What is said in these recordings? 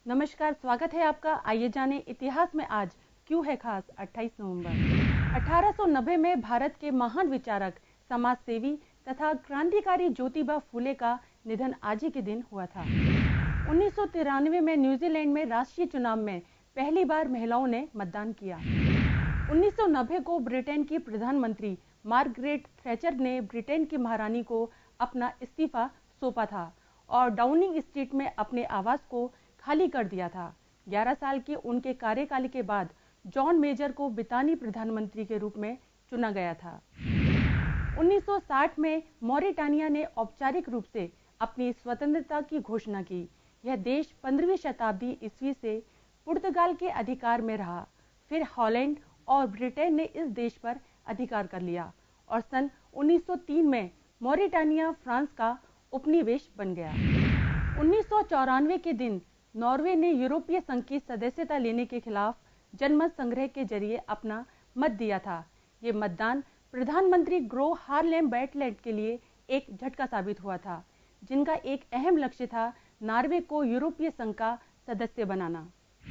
नमस्कार, स्वागत है आपका। आइए जाने इतिहास में आज क्यों है खास 28 नवंबर। 1890 में भारत के महान विचारक, समाज सेवी तथा क्रांतिकारी ज्योतिबा फूले का निधन आज ही के दिन हुआ था। 1993 में न्यूजीलैंड में राष्ट्रीय चुनाव में पहली बार महिलाओं ने मतदान किया। 1990 को ब्रिटेन की प्रधानमंत्री मार्गरेट थैचर ने ब्रिटेन की महारानी को अपना इस्तीफा सौंपा था और डाउनिंग स्ट्रीट में अपने आवास को खाली कर दिया था। 11 साल के उनके कार्यकाल के बाद जॉन मेजर को ब्रितानी प्रधानमंत्री के रूप में चुना गया था। 1960 में मॉरिटानिया ने औपचारिक रूप से अपनी स्वतंत्रता की घोषणा की। यह देश 15वीं शताब्दी ईस्वी से पुर्तगाल के अधिकार में रहा। फिर हॉलैंड और ब्रिटेन ने इस देश पर अधिकार कर लिया और सन 1903 में मॉरिटानिया फ्रांस का उपनिवेश बन गया। 1994 के दिन नॉर्वे ने यूरोपीय संघ की सदस्यता लेने के खिलाफ जनमत संग्रह के जरिए अपना मत दिया था। ये मतदान प्रधानमंत्री ग्रो हारलेम बैटलैंड के लिए एक झटका साबित हुआ था, जिनका एक अहम लक्ष्य था नॉर्वे को यूरोपीय संघ का सदस्य बनाना।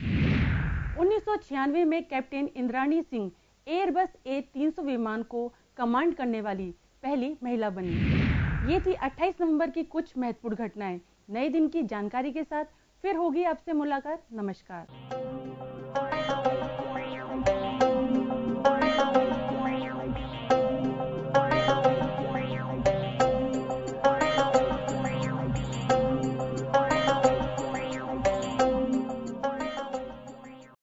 1996 में captain Indrani Singh Airbus A300 विमान को कमांड करने वाली पहली महिला बनी। ये थी 28 नवंबर की कुछ महत्वपूर्ण घटनाएं। नए दिन की जानकारी के साथ फिर होगी आपसे मुलाकात। नमस्कार।